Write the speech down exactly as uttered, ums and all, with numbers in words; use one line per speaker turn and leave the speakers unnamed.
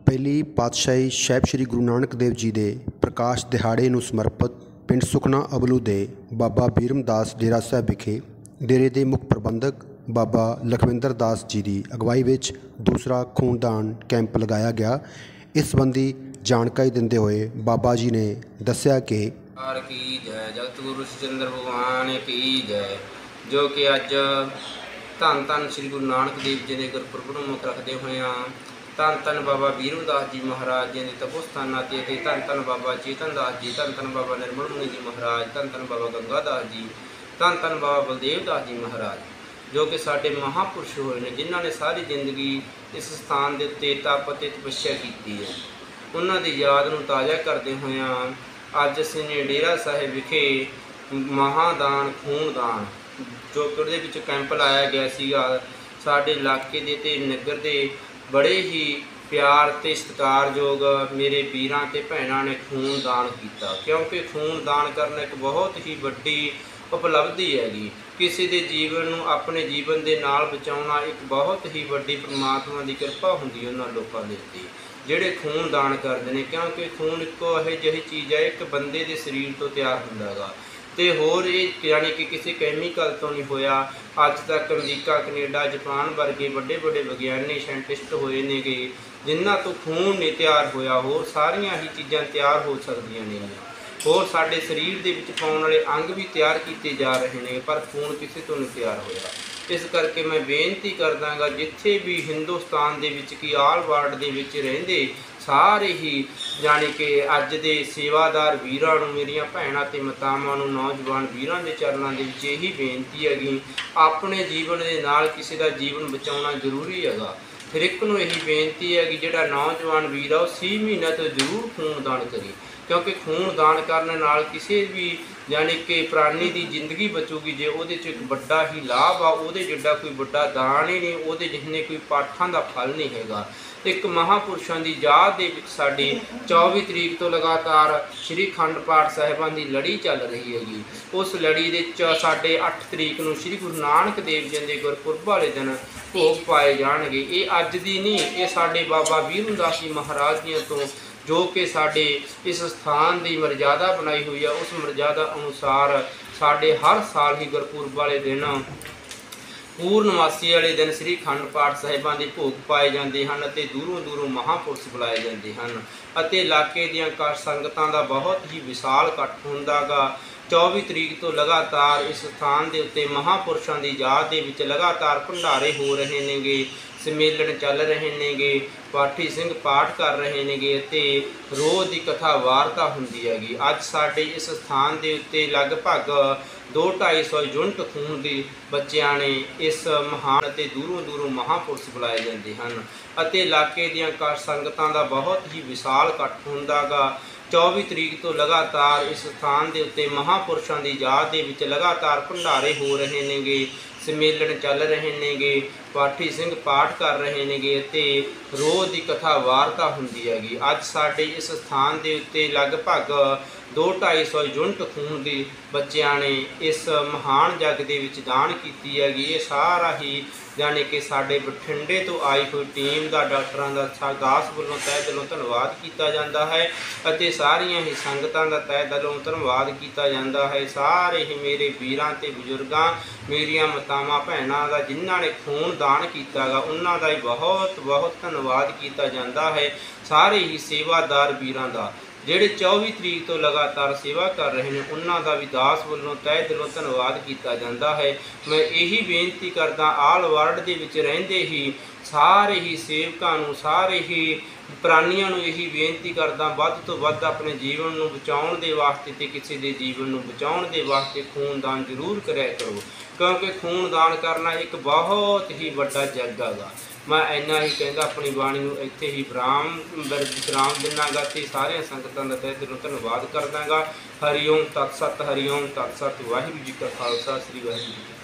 ਪਹਿਲੀ ਪਾਤਸ਼ਾਹੀ ਸਾਹਿਬ ਸ਼੍ਰੀ ਗੁਰੂ ਨਾਨਕ ਦੇਵ ਜੀ ਦੇ ਪ੍ਰਕਾਸ਼ ਦਿਹਾੜੇ ਨੂੰ ਸਮਰਪਿਤ ਪਿੰਡ ਸੁਖਨਾ ਅਬਲੂ ਦੇ ਬਾਬਾ ਬੀਰਮ ਦਾਸ ਡੇਰਾ ਸਾਹਿਬ ਵਿਖੇ ਡੇਰੇ ਦੇ ਮੁੱਖ ਪ੍ਰਬੰਧਕ ਬਾਬਾ ਲਖਵਿੰਦਰ ਦਾਸ ਜੀ ਦੀ ਅਗਵਾਈ ਵਿੱਚ ਦੂਸਰਾ ਖੂਨਦਾਨ ਕੈਂਪ ਲਗਾਇਆ ਗਿਆ। ਇਸ ਸੰਬੰਧੀ ਜਾਣਕਾਰੀ ਦਿੰਦੇ ਹੋਏ ਬਾਬਾ ਜੀ ਨੇ ਦੱਸਿਆ ਕਿ
की जय जगत गुरु चंद्र भगवान की जय। जो कि अज धन धन श्री गुरु नानक देव जी के गुरपुरब ਨੂੰ ਮੁੱਖ ਰੱਖਦੇ ਹੋਇਆ धन धन बाबा बीरम दास जी महाराज जी के तपो स्थानां ते धन धन बाबा चेतन दास जी, धन धन बाबा निर्मल मुनि जी महाराज, धन धन बाबा गंगा दास जी, धन धन बाबा बलदेव दास जी महाराज, जो कि साडे महापुरुष होए ने जिन्हां ने सारी जिंदगी इस स्थान के उत्ते तप ते तपस्या की है। उन्हां दी याद नूं ताज़ा करदे होया अज असीं ने डेरा साहिब विखे महादान खूनदान जो कि उहदे विच कैंप लाया गया सीगा। साडे इलाके दे ते नगर दे बड़े ही प्यार ते सत्कारयोग मेरे वीरां ते भैणां ने खूनदान किया, क्योंकि खूनदान करना एक बहुत ही वड्डी उपलब्धि हैगी। किसी के जीवन नूं अपने जीवन के नाल बचाउणा एक बहुत ही वड्डी परमात्मा की कृपा हुंदी है उन्हां लोकां दे उत्ते ਜਿਹੜੇ खून दान करते हैं, क्योंकि खून एक ਇਹੋ ਜਿਹੀ चीज़ है एक बंदे के शरीर तो तैयार ਹੁੰਦਾ ਗਾ ਤੇ ਹੋਰ ਇਹ यानी कि किसी कैमिकल तो नहीं होया। अज तक अमरीका कनेडा जापान वर्गे बड़े बड़े विग्यानी साइंटिस्ट होए ने गे जिन्हां तो खून नहीं तैयार होया, होर सारियां ही चीज़ां तैयार हो सकदियां ने। होर साडे शरीर दे विच पाउण वाले अंग भी तैयार किए जा रहे हैं, पर खून किसी तो नहीं तैयार होया। इस करके मैं बेनती करदा गा जिथे भी हिंदुस्तान दे विच की आल वर्ल्ड दे विच रहिंदे सारे ही जाने कि अज दे सेवादार वीरां नूं मेरियां भैणां ते मातावां नूं नौजवान वीरां दे चरनां दे विच यही बेनती हैगी, अपने जीवन दे नाल किसी दा जीवन बचाउणा जरूरी हैगा। फिर एक नूं यही बेनती है कि जिहड़ा नौजवान वीर आ छे महीने तो जरूर खूनदान करी, क्योंकि खूनदान करने नाल किसी भी यानी कि प्राणी की जिंदगी बचूगी। जे वो एक बड़ा ही लाभ आ उहदे जिड्डा कोई बड़ा दान ही नहीं, उहदे जिन्ने कोई पाठां दा फल नहीं हैगा। एक महापुरुषों की याद दे विच साडी चौबी तरीक तो लगातार श्री अखंड पाठ साहिबां की लड़ी चल रही हैगी। उस लड़ी दे साडे अठ तरीक नूं श्री गुरु नानक देव जी के गुरपुरब वाले दिन भोग पाए जाणगे। ये अज दी नहीं, ये साडे बाबा बीरम दास जी महाराज जी तो जो कि साडे इस स्थान की मर्यादा बनाई हुई है, उस मर्यादा अनुसार साडे हर साल ही गुरपुरब वाले दिन पूर्णमासी वाले दिन श्री अखंड पाठ साहिबां दे भोग पाए जाते हैं, दूरों दूरों महापुरुष बुलाए जाते हैं। इलाके दीआं कार संगतां दा बहुत ही विशाल इकट्ठ हुंदा गा। चौबी तरीक तो लगातार इस स्थान के उत्ते महापुरुषों की याद दे विच लगातार भंडारे हो रहे नेगे, सम्मेलन चल रहे नेगे, पाठी सिंह पाठ कर रहे नेगे ते रोज़ की कथा वार्ता हुंदी हैगी। अज साडे इस स्थान के उत्ते लगभग दो ढाई सौ यूनिट खून के बच्चों ने इस महान ते दूरों दूरों महापुरुष बुलाए जाते हैं। इलाके दीआं कार संगतां दा बहुत ही विशाल इकट्ठ हुंदा गा। चौबी तरीक तो लगातार इस स्थान के उत्ते महापुरुषों की याद दे विच लगातार भंडारे हो रहे नेगे, सम्मेलन चल रहे नेगे, पाठी सिंह पाठ कर रहे नेगे ते रोज़ की कथा वार्ता हुंदी हैगी। अज साडे इस स्थान के उत्ते लगभग दो ढाई सौ यूनिट खून के बच्चों ने इस महान जग दे विच दान की हैगी। ये सारा ही यानी कि साडे बठिंडे तो आई हुई टीम का डॉक्टरों का दास वालों तय दिलों धन्यवाद किया जाता है अते सारियां ही संगतां का तय दिलों धन्यवाद किया जाता है। सारे ही मेरे वीरां ते बुजुर्गां मेरियां मातावां भैणां का जिन्हां ने खून दान किया गा उन्हां दा ही बहुत बहुत धन्यवाद किया जाता है। सारे ही सेवादार वीरां का ਜਿਹੜੇ चौबी तरीक तो लगातार सेवा कर रहे हैं उन्हों का भी दास वालों तय दिलों धन्यवाद किया जाता है। मैं यही बेनती करदा आल वर्ल्ड के विच रहिंदे ही सारे ही सेवकां नूं सारे ही प्राणियों नूं यही बेनती करदा वध तो वध अपने जीवन नूं बचाउण दे वास्ते ते किसी दे जीवन नूं बचाउण दे वास्ते खूनदान जरूर करिया करो, क्योंकि खूनदान करना एक बहुत ही वड्डा जग हैगा। मैं इन्ना ही कहता अपनी बाणी नूं इत्थे ही विराम विश्राम दिना गा ते सारियां संगतां दा तहे दिलों धन्नवाद करदा गा। हरिओम तत्सत, हरिओम तत्सत। वाहिगुरू जी का खालसा, श्री वाहिगुरू जी।